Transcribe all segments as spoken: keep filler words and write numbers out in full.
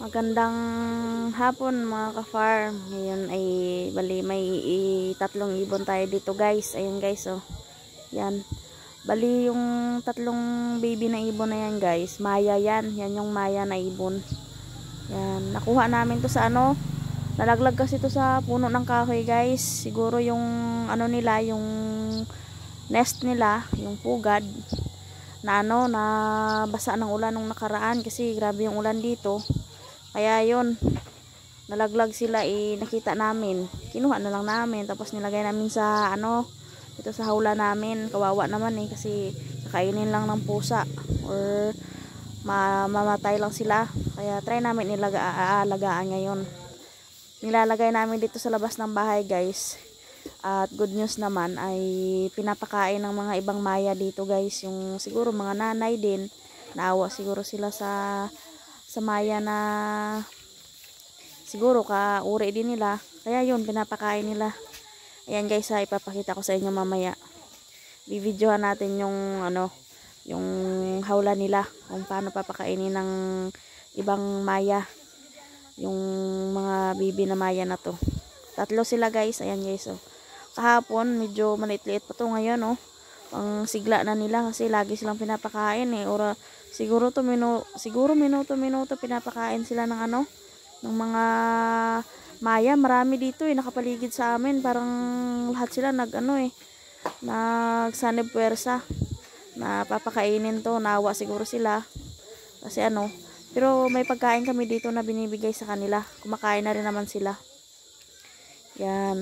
Magandang hapon mga ka-farm. Ngayon ay bali may i, tatlong ibon tayo dito guys. Ayan guys oh. Yan. Bali yung tatlong baby na ibon na yan guys. Maya yan. Yan yung maya na ibon. Yan. Nakuha namin to sa ano. Nalaglag kasi to sa puno ng kahoy guys. Siguro yung ano nila, yung nest nila, yung pugad. Na ano, na basa ng ulan nung nakaraan kasi grabe yung ulan dito. Kaya yun, nalaglag sila eh, nakita namin. Kinuha na lang namin, tapos nilagay namin sa ano, ito sa hawla namin. Kawawa naman eh, kasi kakainin lang ng pusa or ma mamatay lang sila. Kaya try namin nilaga aalagaan ngayon. Nilalagay namin dito sa labas ng bahay guys. At good news naman ay pinapakain ng mga ibang maya dito guys. Yung siguro mga nanay din, naawa siguro sila sa sa maya na siguro kauri din nila. Kaya yun, pinapakain nila. Ayan guys ha, ipapakita ko sa inyo mamaya. Bibidyohan natin yung ano, yung hawla nila, kung paano papakainin ng ibang maya yung mga bibi na maya na to. Tatlo sila guys. Ayan guys oh. Kahapon medyo maliit-liit pa to, ngayon oh. Ang sigla na nila kasi lagi silang pinapakain eh. Ora siguro to minu siguro minuto minuto pinapakain sila ng ano, ng mga maya. Marami dito eh, nakapaligid sa amin. Parang lahat sila nag ano eh, nagsanib puwersa na papakainin to. Nawa siguro sila kasi ano, pero may pagkain kami dito na binibigay sa kanila. Kumakain na rin naman sila. Yan.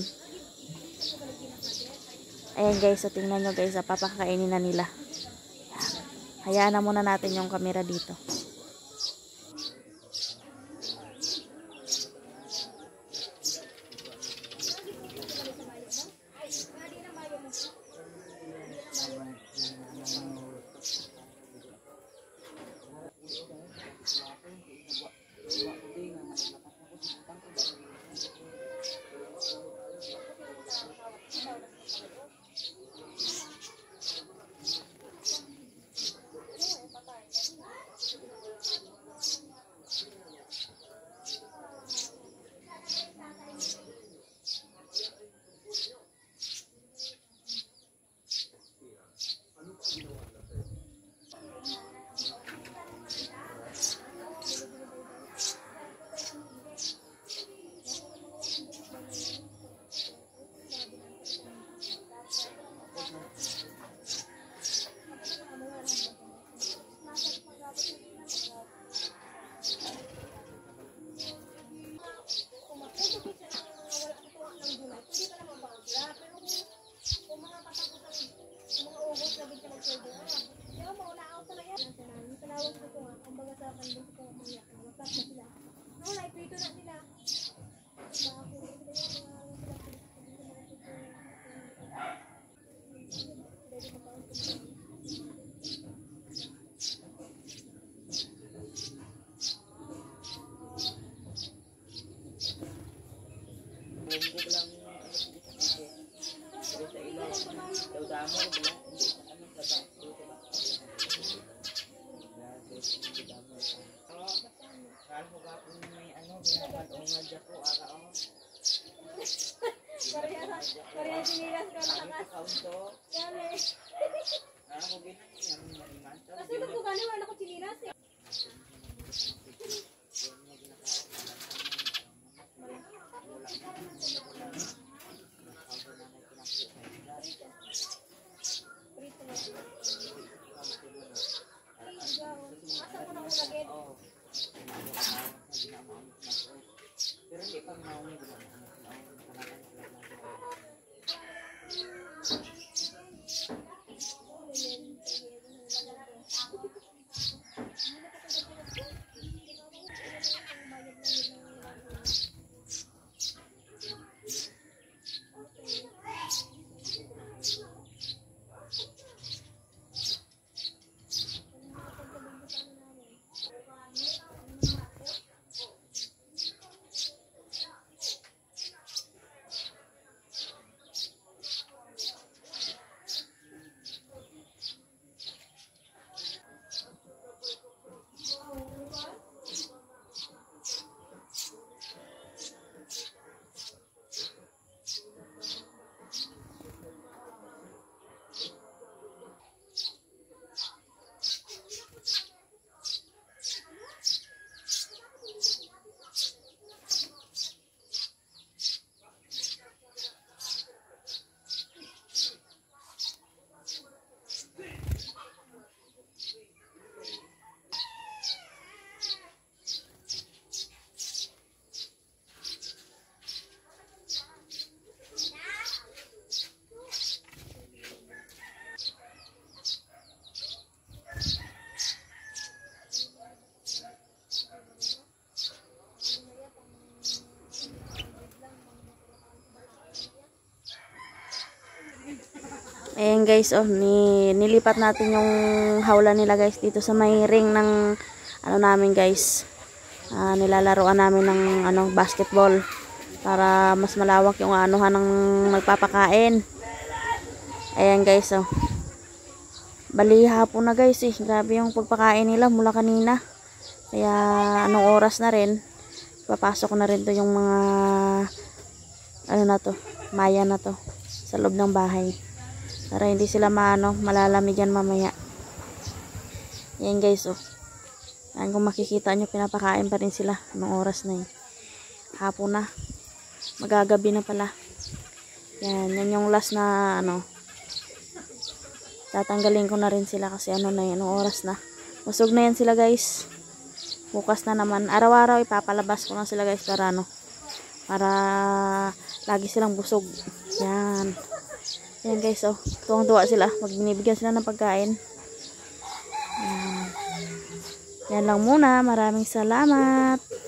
Ayan guys, so tingnan nyo guys, papakainin na nila. Hayaan na muna natin yung camera dito. Ayan guys, oh, ni, nilipat natin yung hawla nila guys dito sa may ring ng ano namin guys. Uh, nilalaroan namin ng ano basketball para mas malawak yung anuhan ng magpapakain. Ayan guys, oh. Bali hapon na guys eh. Grabe yung pagpakain nila mula kanina. Kaya anong oras na rin, papasok na rin to yung mga ano na to, maya na to sa loob ng bahay. Para hindi sila maano, malalamig yan mamaya. Yan guys, oh. Yan, kung makikita nyo, pinapakain pa rin sila. Anong oras na yun? Hapon na. Magagabi na pala. Yan, yan yung last na ano. Tatanggalin ko na rin sila kasi ano na yan, anong oras na. Busog na yan sila guys. Bukas na naman. Araw-araw ipapalabas ko na sila guys para ano. Para lagi silang busog. Yan. Ayan guys, oh, tuwang-tuwa sila pag binibigyan sila ng pagkain. Ayan. Yan lang muna. Maraming salamat.